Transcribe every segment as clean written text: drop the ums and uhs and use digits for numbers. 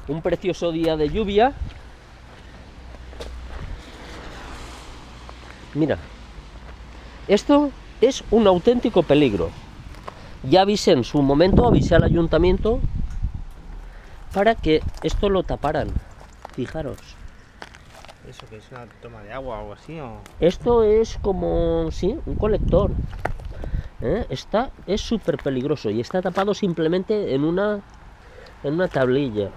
un precioso día de lluvia. Mira, esto es un auténtico peligro. Ya avisé en su momento, avisé al ayuntamiento para que esto lo taparan. Fijaros. ¿Eso que es una toma de agua o algo así? ¿O? Esto es como, sí, un colector. Es súper peligroso y está tapado simplemente en una tablilla.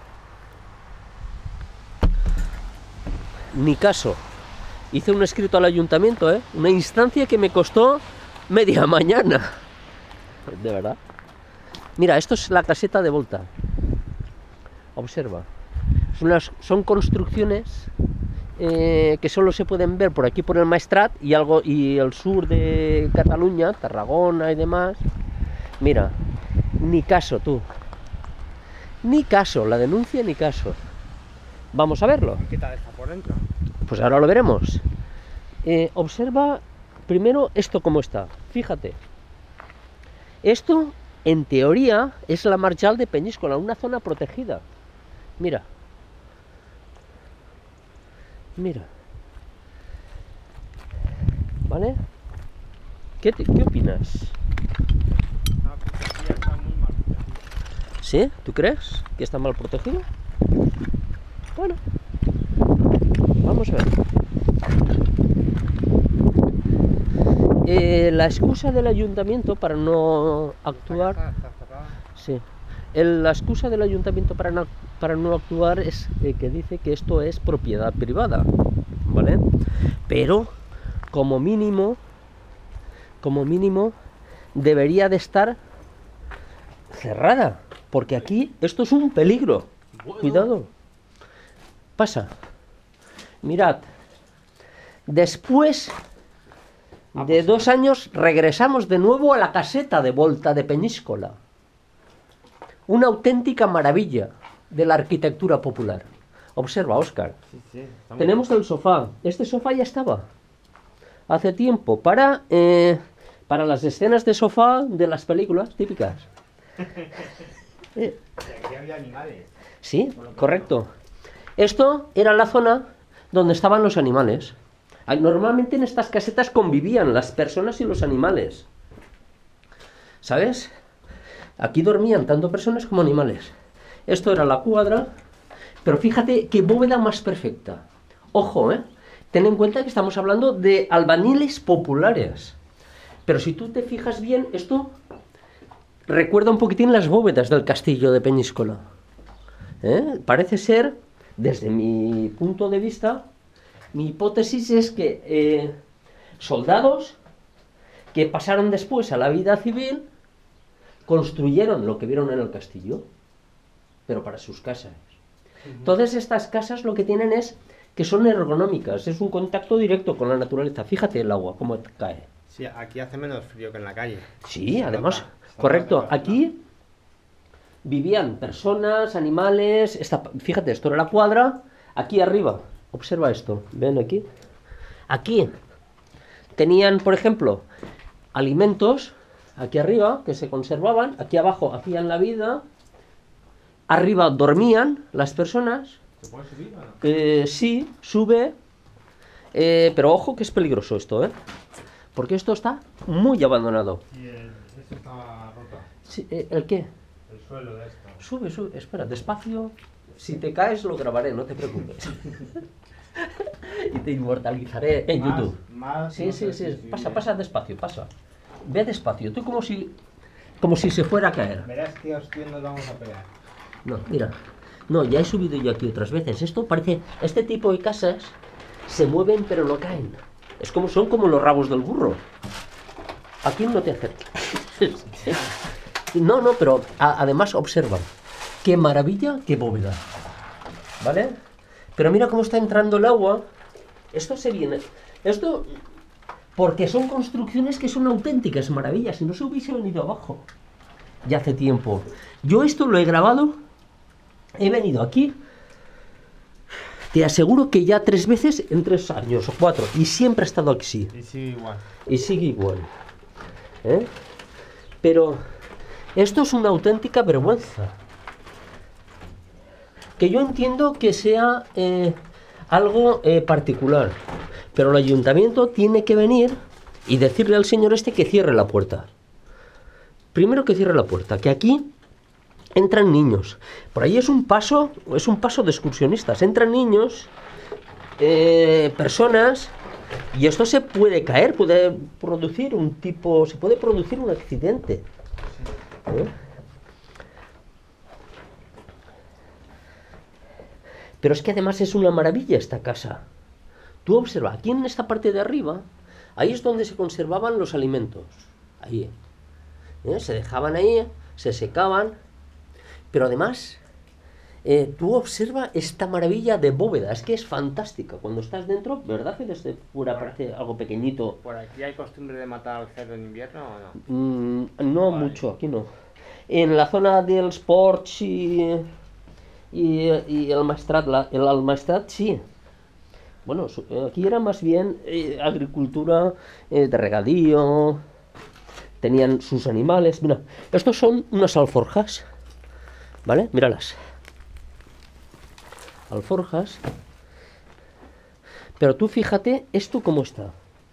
Ni caso. Hice un escrito al ayuntamiento, una instancia que me costó media mañana. De verdad. Mira, esto es la caseta de Volta. Observa. Son construcciones que solo se pueden ver por aquí, por el Maestrat y el sur de Cataluña, Tarragona y demás. Mira, ni caso tú. Ni caso, la denuncia ni caso. Vamos a verlo. ¿Qué tal está por dentro? Pues ahora lo veremos. Observa primero esto cómo está. Fíjate. Esto, en teoría, es la Marjal de Peñíscola, una zona protegida. Mira. Mira. ¿Vale? ¿Qué opinas? Está muy mal protegida. ¿Sí? ¿Tú crees que está mal protegido? Bueno. Vamos a ver. La excusa del ayuntamiento para no actuar... Está cerrada. Sí. La excusa del ayuntamiento para no actuar es que dice que esto es propiedad privada, ¿vale? Pero, como mínimo, debería de estar cerrada, porque aquí esto es un peligro. Bueno. Cuidado. Pasa. Mirad. Después de 2 años regresamos de nuevo a la caseta de Volta de Peñíscola. Una auténtica maravilla de la arquitectura popular. Observa, Óscar. Sí, está muy Tenemos el sofá. Este sofá ya estaba hace tiempo para las escenas de sofá de las películas típicas. Y aquí había animales. Sí, correcto. Esto era la zona donde estaban los animales. Normalmente en estas casetas convivían las personas y los animales. ¿Sabes? Aquí dormían tanto personas como animales. Esto era la cuadra, pero fíjate qué bóveda más perfecta. Ojo, ten en cuenta que estamos hablando de albañiles populares. Pero si tú te fijas bien, esto recuerda un poquitín las bóvedas del castillo de Peñíscola. Parece ser, desde mi punto de vista, mi hipótesis es que soldados que pasaron después a la vida civil construyeron lo que vieron en el castillo, pero para sus casas. Entonces estas casas lo que tienen es que son ergonómicas, es un contacto directo con la naturaleza. Fíjate el agua, cómo cae. Sí, aquí hace menos frío que en la calle. Sí, además, nota, correcto. Aquí vivían personas, animales. Fíjate, esto era la cuadra. Aquí arriba, observa esto, ven aquí. Aquí tenían, por ejemplo, alimentos. Aquí arriba, que se conservaban. Aquí abajo hacían la vida. Arriba dormían las personas. ¿Se puede subir o no? Sí, sube. Pero ojo que es peligroso esto, porque esto está muy abandonado. Y esto estaba roto. Sí, ¿el qué? El suelo de esto. Sube, espera, despacio. Si te caes lo grabaré, no te preocupes. Y te inmortalizaré en YouTube. Sí, pasa despacio, pasa. Ve despacio, tú como si se fuera a caer. Verás que hostias nos vamos a pegar. No, mira. No, ya he subido yo aquí otras veces. Esto parece... Este tipo de casas se mueven pero no caen. Son como los rabos del burro. Aquí no te acerques. No, pero además observa. Qué maravilla, qué bóveda. ¿Vale? Pero mira cómo está entrando el agua. Esto se viene... Esto... Porque son construcciones que son auténticas maravillas. Si no se hubiese venido abajo. Ya hace tiempo. Yo esto lo he grabado. He venido aquí. Te aseguro que ya 3 veces en 3 años o 4. Y siempre ha estado así. Y sigue igual. Y sigue igual. Pero esto es una auténtica vergüenza. que yo entiendo que sea algo particular, pero el ayuntamiento tiene que venir y decirle al señor este que cierre la puerta. Primero que cierre la puerta, que aquí entran niños. Por ahí es un paso de excursionistas. Entran niños, personas, y esto se puede caer, se puede producir un accidente. ¿Eh? Pero es que además es una maravilla esta casa. Tú observa, aquí en esta parte de arriba, ahí es donde se conservaban los alimentos. Ahí. Se dejaban ahí, se secaban. Pero además, tú observa esta maravilla de bóveda. Es que es fantástica. Cuando estás dentro, ¿verdad que desde fuera parece algo pequeño? ¿Por aquí hay costumbre de matar al cerdo en invierno o No Vale. mucho, aquí no. En la zona del Sports y el Maestrat sí. Bueno, aquí era más bien agricultura de regadío. Tenían sus animales. Mira, estos son unas alforjas. ¿Vale? Míralas. Alforjas. Pero tú fíjate esto cómo está.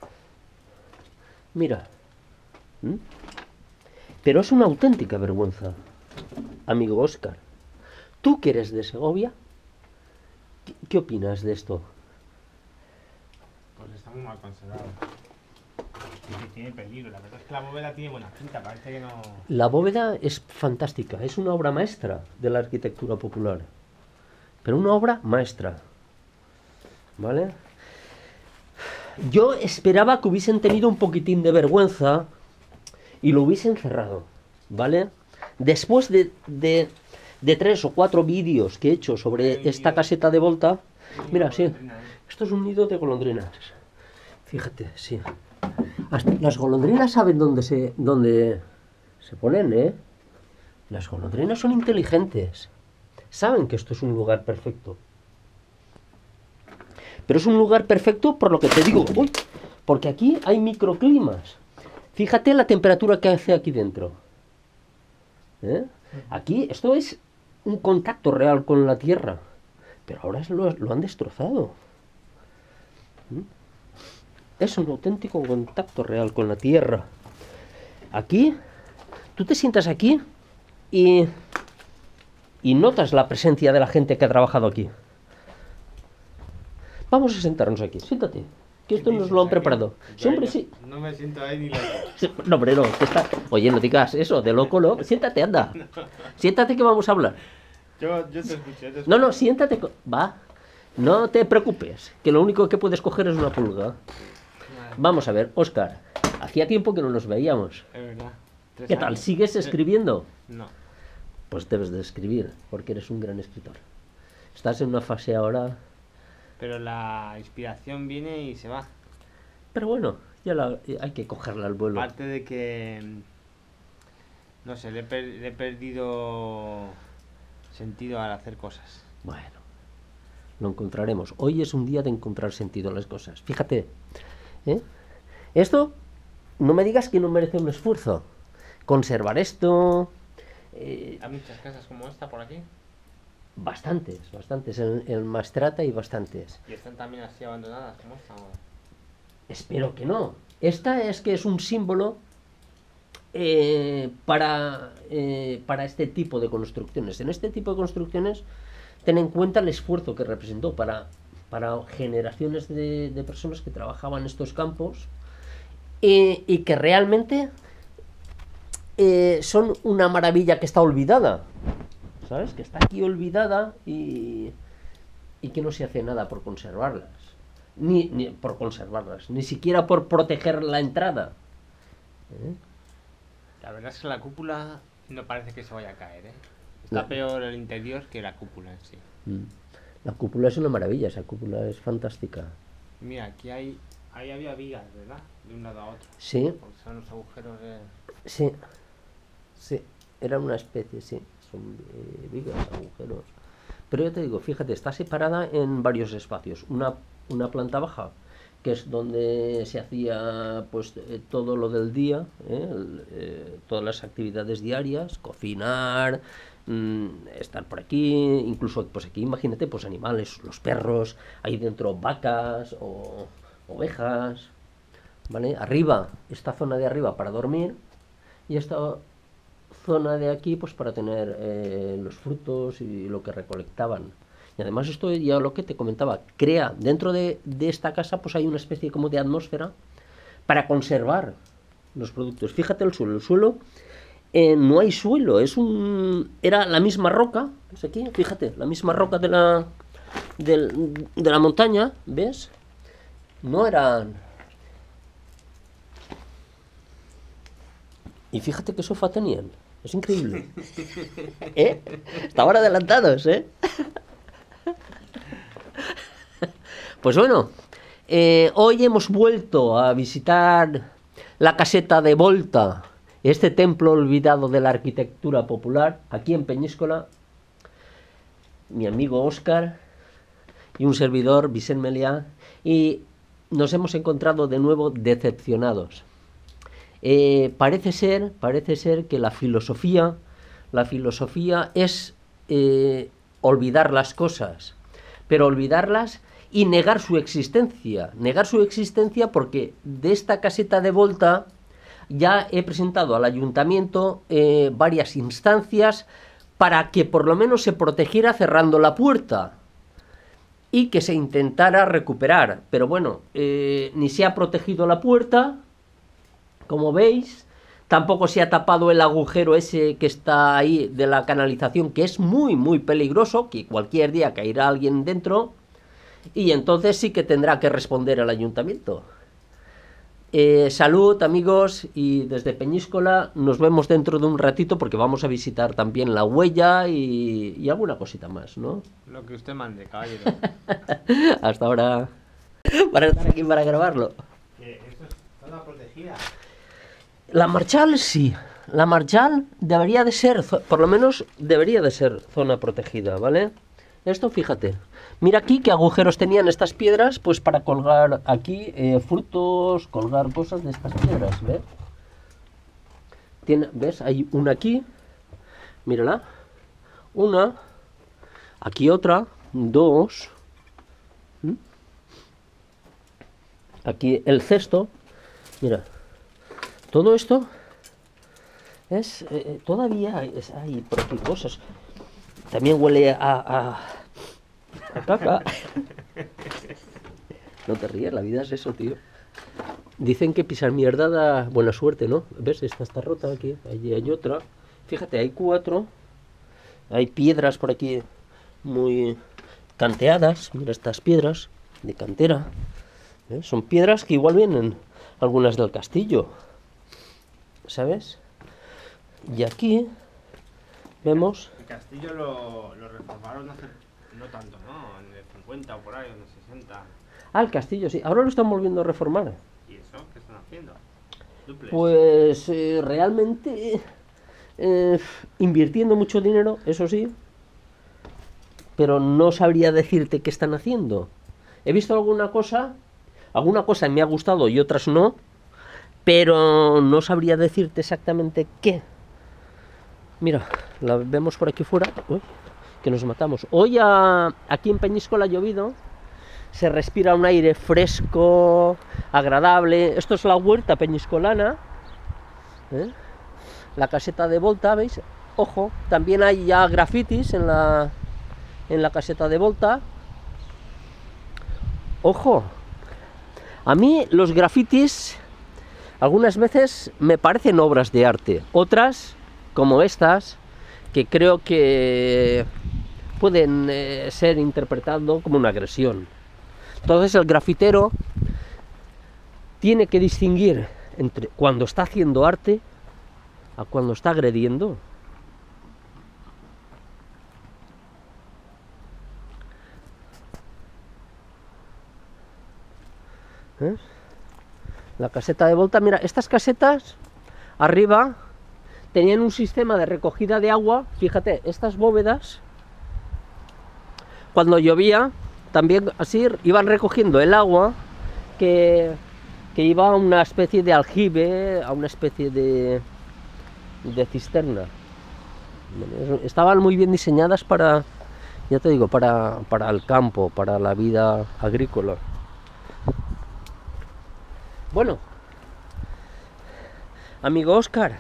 Mira. ¿Mm? Pero es una auténtica vergüenza, amigo Óscar. Tú que eres de Segovia, ¿qué opinas de esto? Pues está muy mal conservado. Y que tiene peligro. La verdad es que la bóveda tiene buena pinta, parece que no... La bóveda es fantástica, es una obra maestra de la arquitectura popular. Pero una obra maestra. ¿Vale? Yo esperaba que hubiesen tenido un poquitín de vergüenza y lo hubiesen cerrado. ¿Vale? Después de 3 o 4 vídeos que he hecho sobre esta caseta de Volta. Mira, sí, esto es un nido de golondrinas. Fíjate, sí. Las golondrinas saben dónde se ponen, ¿eh? Las golondrinas son inteligentes. Saben que esto es un lugar perfecto. Pero es un lugar perfecto por lo que te digo. Uy, porque aquí hay microclimas. Fíjate la temperatura que hace aquí dentro. ¿Eh? Aquí, esto es un contacto real con la tierra. Pero ahora lo han destrozado. Es un auténtico contacto real con la tierra. Aquí, tú te sientas aquí y notas la presencia de la gente que ha trabajado aquí. Vamos a sentarnos aquí. Siéntate, que esto nos lo han preparado. Sí, hombre, sí. No me siento ahí ni loco. No, hombre, no. Oye, no digas eso, de loco, no. Siéntate, anda. Siéntate que vamos a hablar. Yo te escuché. No, siéntate. Va. No te preocupes, que lo único que puedes coger es una pulga. Vamos a ver, Óscar. Hacía tiempo que no nos veíamos. Es verdad. ¿Qué tal? ¿Sigues escribiendo? No. Pues debes de escribir, porque eres un gran escritor. Estás en una fase ahora... Pero la inspiración viene y se va. Pero bueno, hay que cogerla al vuelo. Aparte de que... No sé, le he perdido sentido al hacer cosas. Bueno, lo encontraremos. Hoy es un día de encontrar sentido en las cosas. Fíjate, ¿eh? Esto, no me digas que no merece un esfuerzo. Conservar esto... ¿Hay muchas casas como esta por aquí? Bastantes. En Mastrata hay bastantes. ¿Y están también así abandonadas como esta? Espero que no. Esta es que es un símbolo para este tipo de construcciones. En este tipo de construcciones, ten en cuenta el esfuerzo que representó para generaciones de personas que trabajaban en estos campos y que realmente son una maravilla que está olvidada. ¿Sabes? Que está aquí olvidada y que no se hace nada por conservarlas. Ni por conservarlas, ni siquiera por proteger la entrada. La verdad es que la cúpula no parece que se vaya a caer, ¿eh? Está peor el interior que la cúpula en sí. La cúpula es una maravilla, esa cúpula es fantástica. Mira, aquí ahí había vigas, ¿verdad? De un lado a otro. Sí. Porque son los agujeros de... Sí, era una especie, sí. Son vigas, agujeros. Pero yo te digo, fíjate, está separada en varios espacios. Una planta baja, que es donde se hacía pues todo lo del día, todas las actividades diarias, cocinar, estar por aquí, incluso pues aquí imagínate pues animales, los perros, ahí dentro vacas o ovejas, ¿vale? Arriba, esta zona de arriba para dormir y esta zona de aquí pues para tener los frutos y lo que recolectaban. Y además esto ya lo que te comentaba, crea dentro de esta casa pues hay una especie como de atmósfera para conservar los productos. Fíjate el suelo no hay suelo, era la misma roca, ¿ves aquí? Fíjate, la misma roca de la montaña, ¿ves? No eran... Y fíjate qué sofá tenían, es increíble. Estaban adelantados, ¿eh? Pues bueno, hoy hemos vuelto a visitar la caseta de Volta, este templo olvidado de la arquitectura popular, aquí en Peñíscola. Mi amigo Óscar y un servidor, Vicent Meliá, y nos hemos encontrado de nuevo decepcionados. Parece ser que la filosofía es olvidar las cosas, pero olvidarlas y negar su existencia porque de esta caseta de Volta ya he presentado al ayuntamiento varias instancias para que por lo menos se protegiera cerrando la puerta y que se intentara recuperar, pero bueno, ni se ha protegido la puerta, como veis, tampoco se ha tapado el agujero ese que está ahí de la canalización, que es muy muy peligroso, que cualquier día caerá alguien dentro, y entonces sí que tendrá que responder el ayuntamiento. Salud, amigos, y desde Peñíscola nos vemos dentro de un ratito porque vamos a visitar también la huella y alguna cosita más, ¿no? Lo que usted mande, caballero. Hasta ahora. Para estar aquí para grabarlo. Esto es zona protegida. La Marchal sí. La Marchal debería de ser, por lo menos debería de ser zona protegida, ¿vale? Esto, fíjate. Mira aquí qué agujeros tenían estas piedras, pues para colgar aquí frutos, colgar cosas de estas piedras, ¿ves? ¿Ves? Hay una aquí, mírala, una, aquí otra, dos, aquí el cesto, mira, todo esto es, todavía hay por aquí cosas, también huele a caca. No te rías, la vida es eso, tío. Dicen que pisar mierda da buena suerte, ¿no? ¿Ves? Esta está rota aquí, allí hay otra. Fíjate, hay 4. Hay piedras por aquí muy canteadas. Mira estas piedras de cantera. Son piedras que igual vienen algunas del castillo, ¿sabes? Y aquí vemos... El castillo lo reformaron hace no tanto, ¿no? En el 50 o por ahí, en el 60. Ah, el castillo, sí. Ahora lo están volviendo a reformar. ¿Y eso? ¿Qué están haciendo? Duplex. Pues realmente invirtiendo mucho dinero, eso sí, pero no sabría decirte qué están haciendo. He visto alguna cosa me ha gustado y otras no, pero no sabría decirte exactamente qué. Mira, la vemos por aquí fuera. Uy, que nos matamos. Hoy aquí en Peñíscola ha llovido, se respira un aire fresco, agradable. Esto es la huerta peñiscolana, la caseta de Volta, ¿veis? Ojo, también hay ya grafitis en la caseta de Volta. Ojo, a mí los grafitis algunas veces me parecen obras de arte, otras, como estas, que creo que pueden ser interpretados como una agresión. Entonces el grafitero tiene que distinguir entre cuando está haciendo arte a cuando está agrediendo. ¿Ves? La caseta de Volta, mira, estas casetas arriba tenían un sistema de recogida de agua. Fíjate, estas bóvedas, cuando llovía, también así iban recogiendo el agua que iba a una especie de aljibe, a una especie de cisterna. Bueno, estaban muy bien diseñadas para, ya te digo, para el campo, para la vida agrícola. Bueno, amigo Óscar,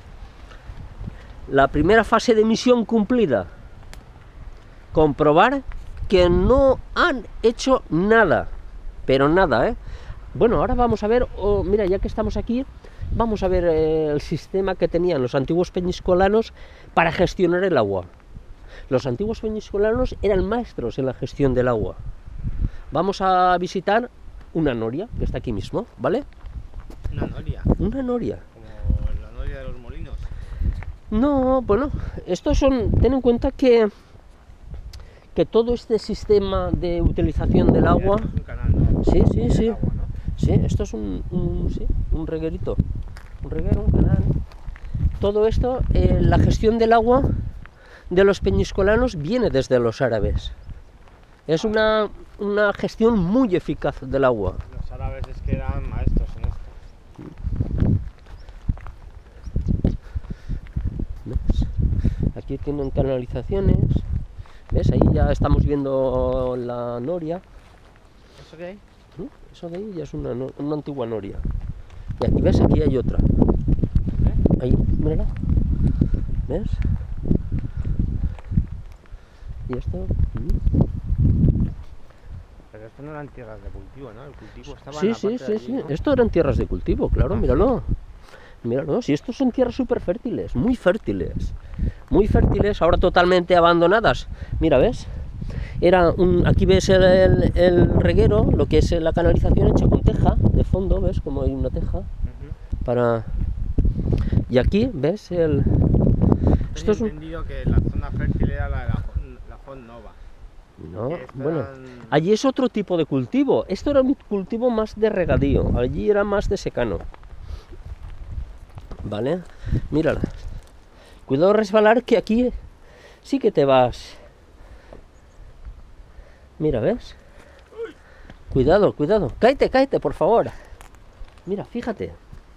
la primera fase de misión cumplida. Comprobar que no han hecho nada, pero nada, ¿eh? Bueno, ahora vamos a ver, mira, ya que estamos aquí, vamos a ver el sistema que tenían los antiguos peñiscolanos para gestionar el agua. Los antiguos peñiscolanos eran maestros en la gestión del agua. Vamos a visitar una noria, que está aquí mismo, ¿vale? Una noria. Una noria. Como la noria de los molinos. No, bueno, estos son, ten en cuenta que todo este sistema de utilización del agua... Es un canal, ¿no? Sí, sí, sí. Agua, ¿no? Sí, esto es un reguerito. Un reguero, un canal. Todo esto, la gestión del agua de los peñiscolanos viene desde los árabes. Es una gestión muy eficaz del agua. Los árabes es que eran maestros en esto. ¿Ves? Aquí tienen canalizaciones. ¿Ves? Ahí ya estamos viendo la noria. ¿Eso qué hay? Eso de ahí ya es una antigua noria. Y aquí ves, aquí hay otra. Ahí, mírala. ¿Ves? Y esto. Pero esto no eran tierras de cultivo, ¿no? El cultivo estaba Sí, en la sí, parte sí, de allí, sí. ¿no? Esto eran tierras de cultivo, claro, míralo. Míralo, si estos son tierras súper fértiles, muy fértiles. Muy fértiles, ahora totalmente abandonadas. Mira, ¿ves? Aquí ves el reguero, lo que es la canalización hecha con teja, de fondo, ¿ves? Como hay una teja. Para... Y aquí, ¿ves? Esto es entendido que la zona fértil era la Font Nova. No, bueno, allí es otro tipo de cultivo. Esto era un cultivo más de regadío, allí era más de secano. ¿Vale? Mírala. Cuidado resbalar, que aquí sí que te vas. Mira, ¿ves? Cuidado, cuidado. Cáete, cáete, por favor. Mira, fíjate.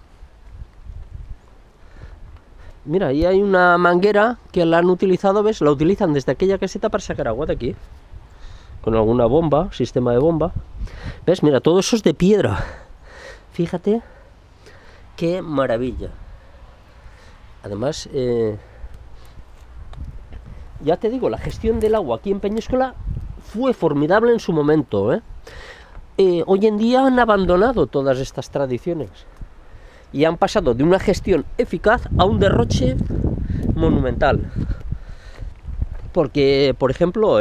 Mira, ahí hay una manguera que la han utilizado, ¿ves? La utilizan desde aquella caseta para sacar agua de aquí. Con alguna bomba, sistema de bomba. ¿Ves? Mira, todo eso es de piedra. Fíjate qué maravilla. Además, ya te digo, la gestión del agua aquí en Peñíscola fue formidable en su momento, ¿eh? Hoy en día han abandonado todas estas tradiciones y han pasado de una gestión eficaz a un derroche monumental. Porque, por ejemplo,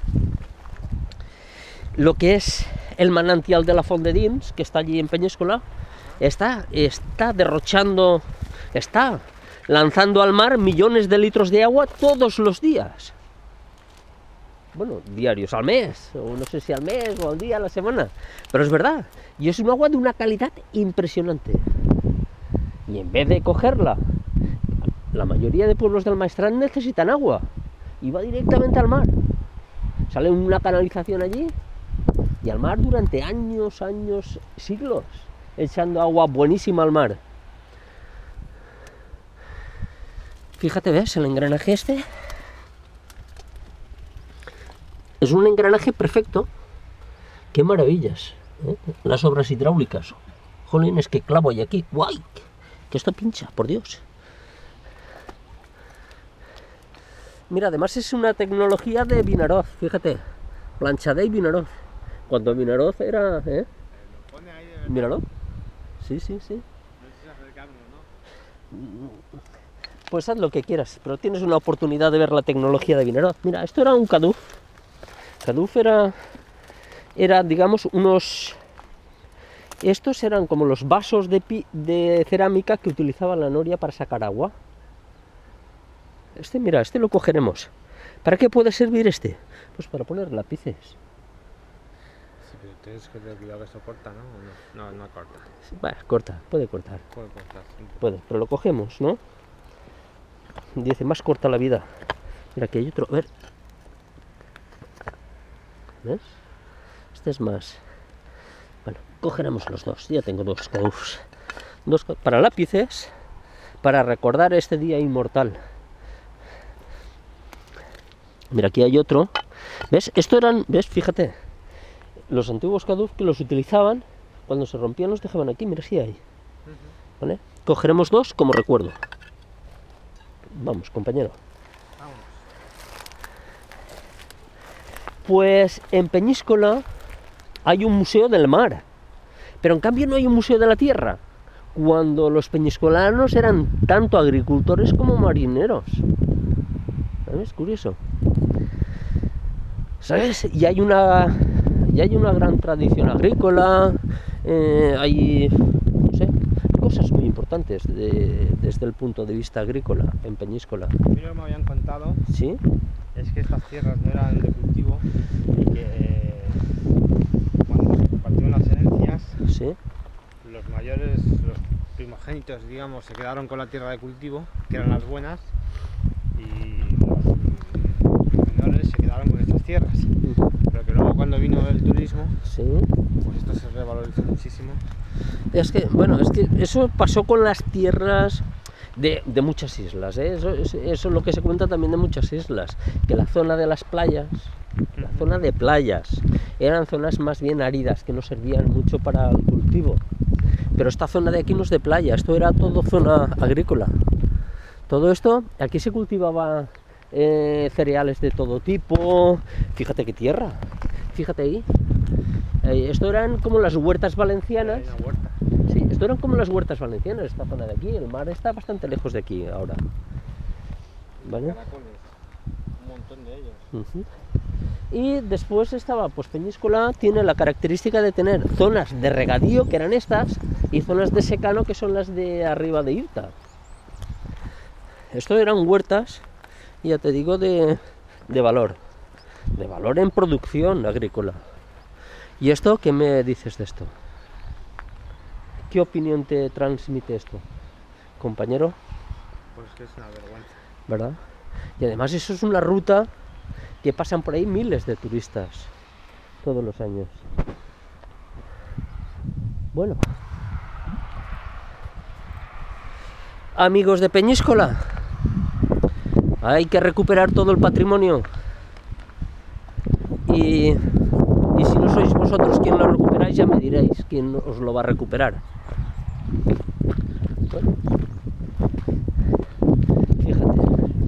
lo que es el manantial de la Font de Dins, que está allí en Peñíscola, está derrochando, está lanzando al mar millones de litros de agua todos los días. Bueno, diarios, al mes, o no sé si al mes, o al día, a la semana, pero es verdad, y es un agua de una calidad impresionante. Y en vez de cogerla, la mayoría de pueblos del Maestrat necesitan agua, y va directamente al mar. Sale una canalización allí, y al mar durante años, siglos, echando agua buenísima al mar. Fíjate, ¿ves? El engranaje este es un engranaje perfecto. ¡Qué maravillas! ¿Eh? Las obras hidráulicas. Jolín, es que clavo hay aquí. ¡Guay! Que esto pincha, por Dios. Mira, además es una tecnología de Vinaroz, fíjate. Planchadé y Vinaroz. Cuando Vinaroz era... ¿eh? Míralo. Sí, sí, sí. Pues haz lo que quieras, pero tienes una oportunidad de ver la tecnología de Vinaroz. Mira, esto era un caduf. Caduf era, digamos, unos... Estos eran como los vasos de cerámica que utilizaba la noria para sacar agua. Mira, lo cogeremos. ¿Para qué puede servir este? Pues para poner lápices. Sí, pero tienes que tener cuidado que esto corta, ¿no? No, no corta. Bueno, corta, puede cortar. Puede cortar. Puede, pero lo cogemos, ¿no? Dice, más corta la vida. Mira, aquí hay otro. A ver. ¿Ves? Este es más. Bueno, cogeremos los dos. Ya tengo dos cadufs. Para lápices, para recordar este día inmortal. Mira, aquí hay otro. ¿Ves? Esto eran, ¿ves? Fíjate. Los antiguos caduf que los utilizaban, cuando se rompían los dejaban aquí. Mira, sí hay. ¿Vale? Cogeremos dos como recuerdo. Vamos, compañero. Vamos. Pues en Peñíscola hay un museo del mar, pero en cambio no hay un museo de la tierra, cuando los peñiscolanos eran tanto agricultores como marineros. ¿Sabes? Curioso. ¿Sabes? Y hay una gran tradición agrícola, hay, no sé, cosas muy importantes desde el punto de vista agrícola en Peñíscola. A mí lo que me habían contado ¿Sí? es que estas tierras no eran de cultivo y que cuando se compartieron las herencias, ¿Sí? los mayores, los primogénitos, digamos, se quedaron con la tierra de cultivo, que eran las buenas, y los menores se quedaron con estas tierras. Pero que luego cuando vino el turismo, ¿Sí? pues esto se revalorizó muchísimo. Es que, bueno, es que eso pasó con las tierras de muchas islas, ¿eh? Eso es lo que se cuenta también de muchas islas, que la zona de las playas, la zona de playas, eran zonas más bien áridas, que no servían mucho para el cultivo. Pero esta zona de aquí no es de playa, esto era todo zona agrícola. Todo esto, aquí se cultivaba cereales de todo tipo. Fíjate qué tierra, fíjate ahí. Esto eran como las huertas valencianas. Hay una huerta. Sí, esto eran como las huertas valencianas, esta zona de aquí. El mar está bastante lejos de aquí ahora. ¿Vale? Caracoles, un montón de ellos. Uh-huh. Y después estaba, pues Peñíscola tiene la característica de tener zonas de regadío, que eran estas, y zonas de secano, que son las de arriba de Irta. Esto eran huertas, ya te digo, de valor en producción agrícola. ¿Y esto qué me dices de esto? ¿Qué opinión te transmite esto, compañero? Pues que es una vergüenza. ¿Verdad? Y además eso es una ruta que pasan por ahí miles de turistas todos los años. Bueno, amigos de Peñíscola, hay que recuperar todo el patrimonio. Y si no sois vosotros quien lo recuperáis, ya me diréis quién os lo va a recuperar. Bueno, fíjate.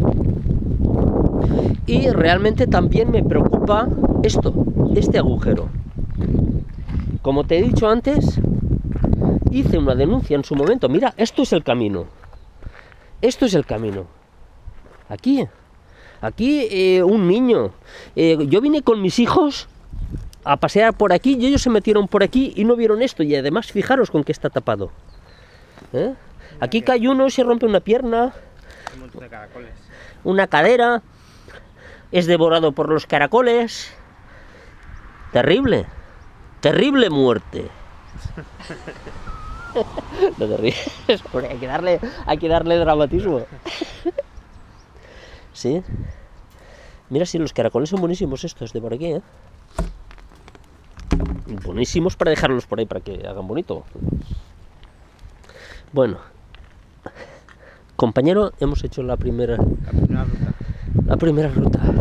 Y realmente también me preocupa este agujero. Como te he dicho antes, hice una denuncia en su momento. Mira, esto es el camino. Esto es el camino. Aquí un niño. Yo vine con mis hijos a pasear por aquí y ellos se metieron por aquí y no vieron esto. Y además, fijaros con qué está tapado. Aquí cae uno y se rompe una pierna, Un montón de caracoles. una cadera, es devorado por los caracoles. Terrible, terrible muerte. No te ríes, hombre, hay que darle dramatismo. ¿Sí? Mira, si los caracoles son buenísimos estos de por aquí, ¿eh? Buenísimos para dejarlos por ahí para que hagan bonito. Bueno, compañero, hemos hecho la primera La primera ruta. ruta.